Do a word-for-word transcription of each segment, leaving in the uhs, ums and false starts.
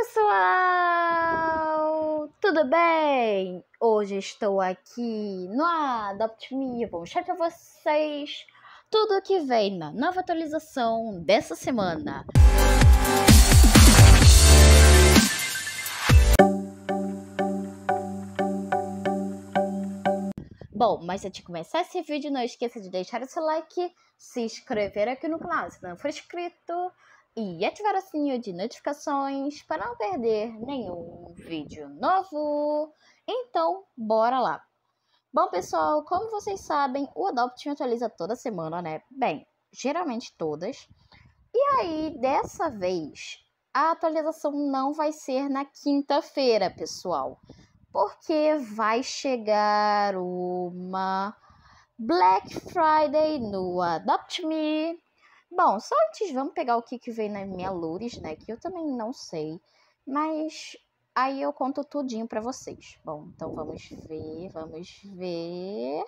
pessoal! Tudo bem? Hoje estou aqui no Adopt Me. Vou mostrar para vocês tudo o que vem na nova atualização dessa semana. Bom, mas antes de começar esse vídeo, não esqueça de deixar o seu like, se inscrever aqui no canal se não for inscrito e ativar o sininho de notificações para não perder nenhum vídeo novo. Então, bora lá! Bom, pessoal, como vocês sabem, o Adopt Me atualiza toda semana, né? Bem, geralmente todas. E aí, dessa vez, a atualização não vai ser na quinta-feira, pessoal. Porque vai chegar uma Black Friday no Adopt Me. Bom, só antes vamos pegar o que, que vem na minha Loures, né? Que eu também não sei. Mas aí eu conto tudinho pra vocês. Bom, então vamos ver, vamos ver.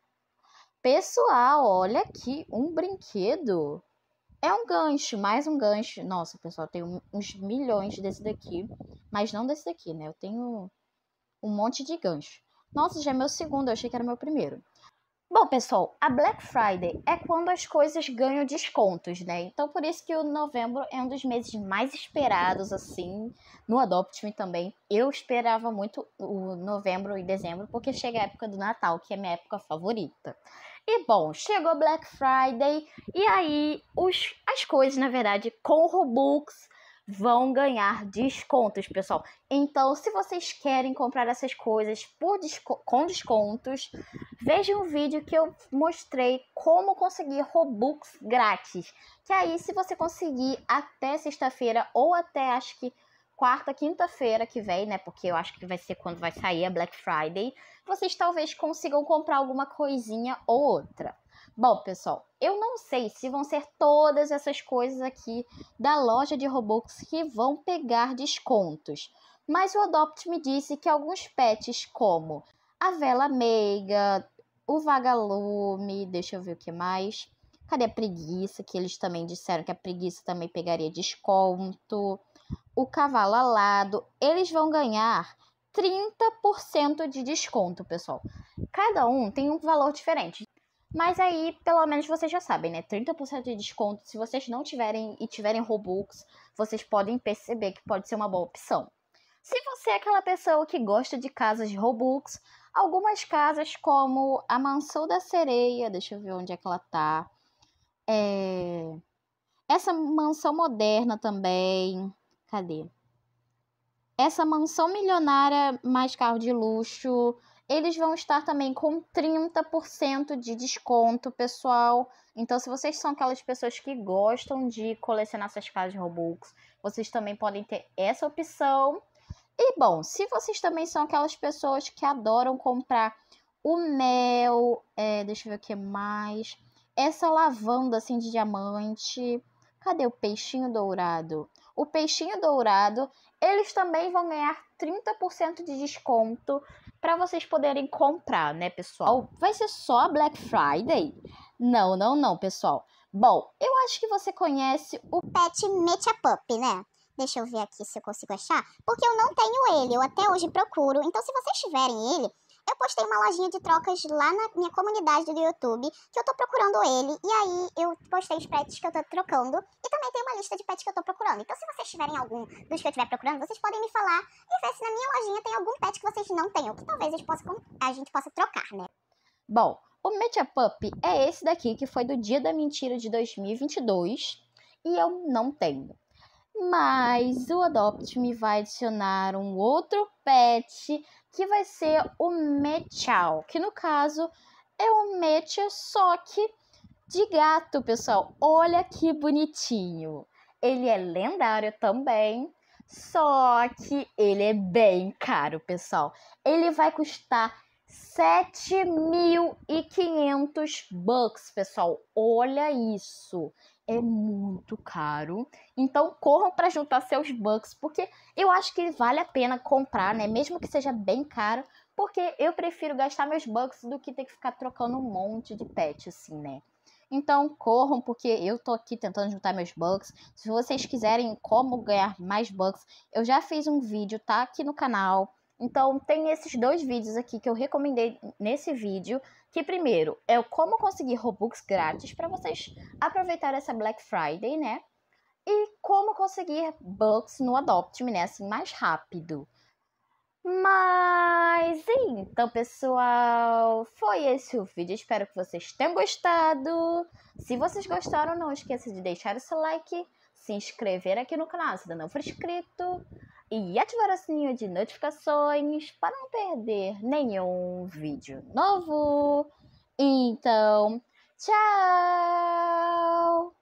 Pessoal, olha aqui, um brinquedo. É um gancho, mais um gancho. Nossa, pessoal, eu tenho uns milhões desse daqui. Mas não desse daqui, né? Eu tenho um monte de gancho. Nossa, já é meu segundo, eu achei que era meu primeiro. Bom, pessoal, a Black Friday é quando as coisas ganham descontos, né? Então, por isso que o novembro é um dos meses mais esperados, assim, no Adopt Me também. Eu esperava muito o novembro e dezembro, porque chega a época do Natal, que é a minha época favorita. E, bom, chegou a Black Friday, e aí os, as coisas, na verdade, com Robux vão ganhar descontos, pessoal. Então, se vocês querem comprar essas coisas por desco- com descontos, vejam um vídeo que eu mostrei como conseguir Robux grátis. Que aí, se você conseguir até sexta-feira ou até, acho que quarta, quinta-feira que vem, né? Porque eu acho que vai ser quando vai sair a Black Friday, vocês talvez consigam comprar alguma coisinha ou outra. Bom, pessoal, eu não sei se vão ser todas essas coisas aqui da loja de Robux que vão pegar descontos. Mas o Adopt Me disse que alguns pets como a Vela Meiga, o Vagalume, deixa eu ver o que mais. Cadê a Preguiça? Que eles também disseram que a Preguiça também pegaria desconto. O Cavalo Alado, eles vão ganhar trinta por cento de desconto, pessoal. Cada um tem um valor diferente. Mas aí, pelo menos vocês já sabem, né? trinta por cento de desconto. Se vocês não tiverem e tiverem Robux, vocês podem perceber que pode ser uma boa opção. Se você é aquela pessoa que gosta de casas de Robux, algumas casas como a Mansão da Sereia, deixa eu ver onde é que ela tá. É... Essa mansão moderna também. Cadê? Essa mansão milionária mais carro de luxo, eles vão estar também com trinta por cento de desconto, pessoal. Então, se vocês são aquelas pessoas que gostam de colecionar essas casas de Robux, vocês também podem ter essa opção. E, bom, se vocês também são aquelas pessoas que adoram comprar o mel, é, deixa eu ver o que mais, essa lavanda, assim, de diamante. Cadê o peixinho dourado? O peixinho dourado, eles também vão ganhar trinta por cento de desconto para vocês poderem comprar, né, pessoal? Vai ser só a Black Friday? Não, não, não, pessoal. Bom, eu acho que você conhece o Pet Mechapup, né? Deixa eu ver aqui se eu consigo achar, porque eu não tenho ele, eu até hoje procuro. Então, se vocês tiverem ele, eu postei uma lojinha de trocas lá na minha comunidade do YouTube, que eu tô procurando ele, e aí eu postei os pets que eu tô trocando, e também tem uma lista de pets que eu tô procurando. Então, se vocês tiverem algum dos que eu estiver procurando, vocês podem me falar e ver se na minha lojinha tem algum pet que vocês não tenham, que talvez a gente possa, a gente possa trocar, né? Bom, o Mechapup é esse daqui, que foi do Dia da Mentira de dois mil e vinte e dois, e eu não tenho. Mas o Adopt Me vai adicionar um outro pet que vai ser o Mechao, que no caso é um Mecha, só que de gato, pessoal. Olha que bonitinho. Ele é lendário também, só que ele é bem caro, pessoal. Ele vai custar sete mil e quinhentos bucks, pessoal. Olha isso. É muito caro. Então, corram para juntar seus bucks, porque eu acho que vale a pena comprar, né? Mesmo que seja bem caro, porque eu prefiro gastar meus bucks do que ter que ficar trocando um monte de pet, assim, né? Então corram, porque eu tô aqui tentando juntar meus bucks. Se vocês quiserem como ganhar mais bucks, eu já fiz um vídeo, tá aqui no canal. Então tem esses dois vídeos aqui que eu recomendei nesse vídeo. Que primeiro é o como conseguir Robux grátis para vocês aproveitarem essa Black Friday, né? E como conseguir bucks no Adopt Me, né? Assim, mais rápido. Mas, então, pessoal, foi esse o vídeo. Espero que vocês tenham gostado. Se vocês gostaram, não esqueça de deixar o seu like, se inscrever aqui no canal se ainda não for inscrito e ativar o sininho de notificações para não perder nenhum vídeo novo. Então, tchau!